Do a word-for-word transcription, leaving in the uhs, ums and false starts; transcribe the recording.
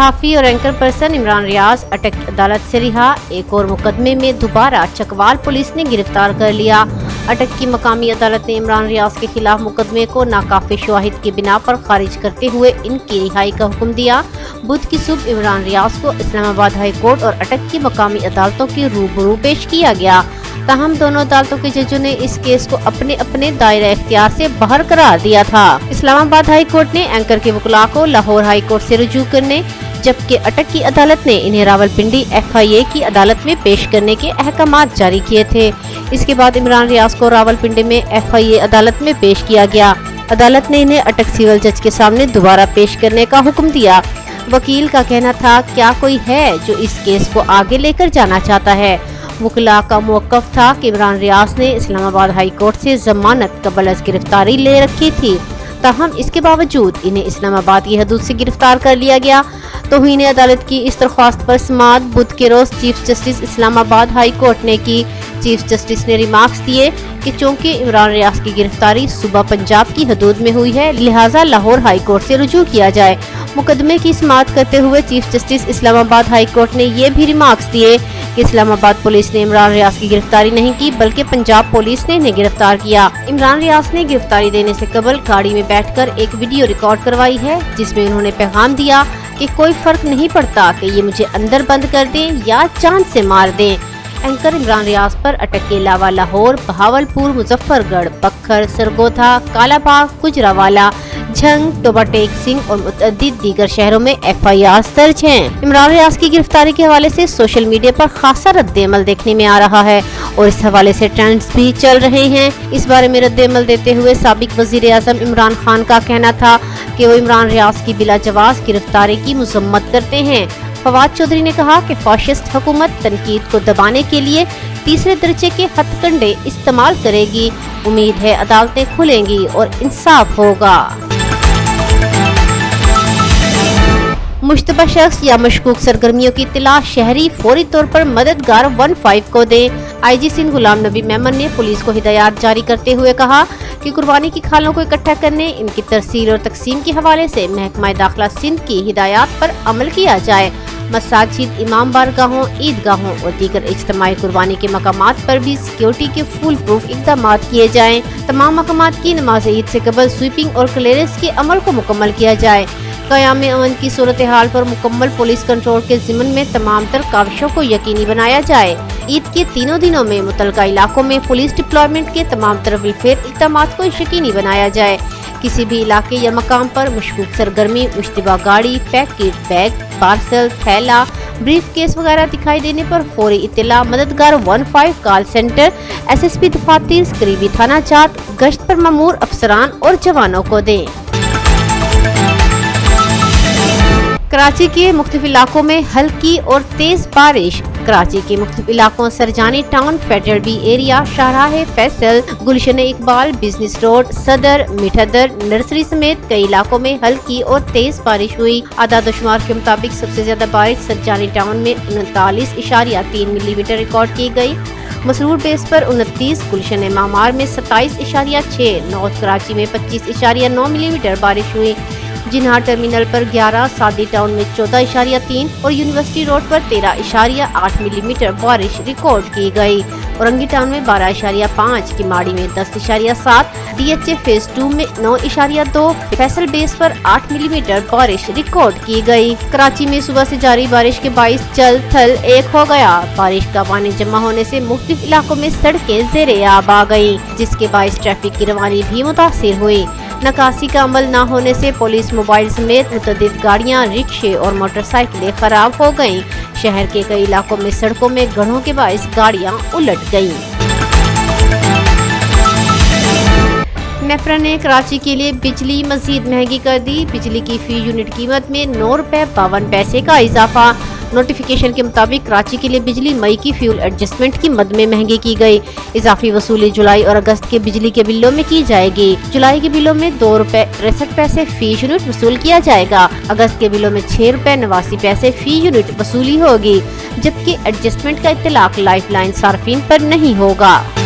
सहाफ़ी और anchor person Imran Riaz अटक अदालत से रिहा। एक और मुकदमे में दोबारा चकवाल पुलिस ने गिरफ्तार कर लिया। अटक की मकामी अदालत ने इमरान रियाज के खिलाफ मुकदमे को नाकाफी शवाहिद की बिना पर खारिज करते हुए इनकी रिहाई का हुक्म दिया। बुध की सुबह इमरान रियाज को इस्लामाबाद हाई कोर्ट और अटक की मकामी अदालतों के रूबरू पेश किया गया। ताहम दोनों अदालतों के जजों ने इस केस को अपने अपने दायरे इख्तियार से बाहर करार दिया था। इस्लामाबाद हाई कोर्ट ने एंकर के वकला को लाहौर हाई कोर्ट से रुजू करने, जबकि अटक की अदालत ने इन्हें रावलपिंडी एफ आई ए की अदालत में पेश करने के अहकामात जारी किए थे। इसके बाद इमरान रियाज को रावलपिंडी में एफ आई ए अदालत में पेश किया गया। अदालत ने इन्हें अटक सिविल जज के सामने दोबारा पेश करने का हुक्म दिया। वकील का कहना था, क्या कोई है जो इस केस को आगे लेकर जाना चाहता है। वकला का मौक़िफ़ था कि इमरान रियाज ने इस्लामाबाद हाई कोर्ट से जमानत कबल अज़ गिरफ्तारी ले रखी थी, ताहम इसके बावजूद इन्हें इस्लामाबाद की हदूद से गिरफ्तार कर लिया गया। तौहीन अदालत की इस दरख्वास्त पर समाअत बुध के रोज chief justice Islamabad high court ने की। चीफ जस्टिस ने रिमार्क्स दिए कि चूंकि इमरान रियाज की गिरफ्तारी सूबा पंजाब की हदूद में हुई है, लिहाजा लाहौर हाई कोर्ट से रुजू किया जाए। मुकदमे की समाअत करते हुए chief justice Islamabad high court ने ये भी रिमार्क्स दिए कि इस्लामाबाद पुलिस ने इमरान रियाज की गिरफ्तारी नहीं की, बल्कि पंजाब पुलिस ने इन्हें गिरफ्तार किया। इमरान रियाज ने गिरफ्तारी देने से कबल गाड़ी में बैठकर एक वीडियो रिकॉर्ड करवाई है, जिसमें उन्होंने पैगाम दिया कि कोई फर्क नहीं पड़ता कि ये मुझे अंदर बंद कर दें या चांद से मार दें। एंकर इमरान रियाज पर अटक के अलावा लाहौर, बहावलपुर, मुजफ्फरगढ़, बखर, सरगोधा, कालाबाग, गुजरावाला, झंग, टोबाटेक सिंह और मुतअद्दिद दीगर शहरों में एफ आई आर दर्ज हैं। इमरान रियाज की गिरफ्तारी के हवाले से सोशल मीडिया पर खासा रद्द-ए-अमल देखने में आ रहा है और इस हवाले से ट्रेंड्स भी चल रहे हैं। इस बारे में रद्द-ए-अमल देते हुए साबिक वजीर आज़म इमरान खान का कहना था कि वो इमरान रियाज की बिला जवाज गिरफ्तारी की मजम्मत करते हैं। फवाद चौधरी ने कहा कि फाशिस्ट हुकूमत तनकीद को दबाने के लिए तीसरे दर्जे के हथकंडे इस्तेमाल करेगी। उम्मीद है अदालतें खुलेंगी और इंसाफ होगा। मुश्तबा शख्स या मशकूक सरगर्मियों की इत्तला शहरी फौरी तौर पर मददगार वन फाइव को दें। आई जी सिंध गुलाम नबी मेमन ने पुलिस को हिदायत जारी करते हुए कहा कि कुर्बानी की खालों को इकट्ठा करने, इनकी तरसील और तकसीम के हवाले से महकमा दाखिला सिंध की हिदायत पर अमल किया जाए। मसाजिद, इमाम बारगाहों, ईदगाहों और दीगर इज्तिमाई कुर्बानी के मकामात पर भी सिक्योरिटी के फुल प्रूफ इक़दाम किए जाएं। तमाम मकामात की नमाज ईद से कबल स्वीपिंग और क्लियरेंस के अमल को मुकम्मल किया जाए। क़याम अमन की सूरत हाल पर मुकम्मल पुलिस कंट्रोल के ज़िम्मन में तमाम तर काविशों को यकीनी बनाया जाए। ईद के तीनों दिनों में मुतलका इलाकों में पुलिस डिप्लॉयमेंट के तमाम तरह वेलफेयर इक़दाम को यकीनी बनाया जाए। किसी भी इलाके या मकाम पर मशकूक सरगर्मी, मुश्तबा गाड़ी, पैकेट, बैग, पार्सल, थैला, ब्रीफ केस वगैरह दिखाई देने पर फौरी इत्तला मददगार one five call centre, S S P दफातर, करीबी थाना जात, गश्त पर मामूर अफसरान और जवानों को दें। कराची के मुख्तलिफ इलाकों में हल्की और तेज बारिश। कराची के मुख्तलिफ इलाकों Surjani town, federal B area, Shahrah Faisal, Gulshan Iqbal, business road, Saddar, Mithadar, nursery समेत कई इलाकों में हल्की और तेज बारिश हुई। आदादोशुमार के मुताबिक सबसे ज्यादा बारिश सरजानी टाउन में उनतालीस इशारिया तीन मिलीमीटर रिकॉर्ड की गई। मसरूर बेस पर उनतीस, गुलशन मामार में सत्ताईस इशारिया छह, नॉर्थ कराची में पच्चीस इशारिया नौ मिलीमीटर बारिश हुई। जिन्हा टर्मिनल पर ग्यारह, सादी टाउन में चौदह इशारिया तीन और यूनिवर्सिटी रोड पर तेरह इशारिया आठ मिलीमीटर बारिश रिकॉर्ड की गई। औरंगी टाउन में बारह इशारिया पाँच, किमाड़ी में दस इशारिया सात, D H A phase two में नौ इशारिया दो, फैसल बेस पर आठ मिलीमीटर बारिश रिकॉर्ड की गई। कराची में सुबह से जारी बारिश के बाईस जल थल एक हो गया। बारिश का पानी जमा होने से मुख्तलिफ इलाकों में सड़कें ज़ेरे आब आ गयी, जिसके बाईस ट्रैफिक की रवानी भी मुतासिर हुई। नकासी का अमल न होने से पुलिस मोबाइल समेत मुतअद्दिद गाड़ियां, रिक्शे और मोटरसाइकिलें खराब हो गयीं। शहर के कई इलाकों में सड़कों में गड्ढों के बाइस गाड़ियां उलट गयीं। नेफ्रा ने कराची के लिए बिजली मजीद महंगी कर दी। बिजली की फी यूनिट कीमत में नौ रुपए बावन पैसे का इजाफा। नोटिफिकेशन के मुताबिक कराची के लिए बिजली मई की फ्यूल एडजस्टमेंट की मद में महंगी की गई। इजाफी वसूली जुलाई और अगस्त के बिजली के बिलों में की जाएगी। जुलाई के बिलों में दो रुपए तिरसठ पैसे फी यूनिट वसूल किया जाएगा। अगस्त के बिलों में छह रुपए नवासी पैसे फी यूनिट वसूली होगी, जबकि एडजस्टमेंट का इत्तलाक लाइफ लाइन सार्फिन पर नहीं होगा।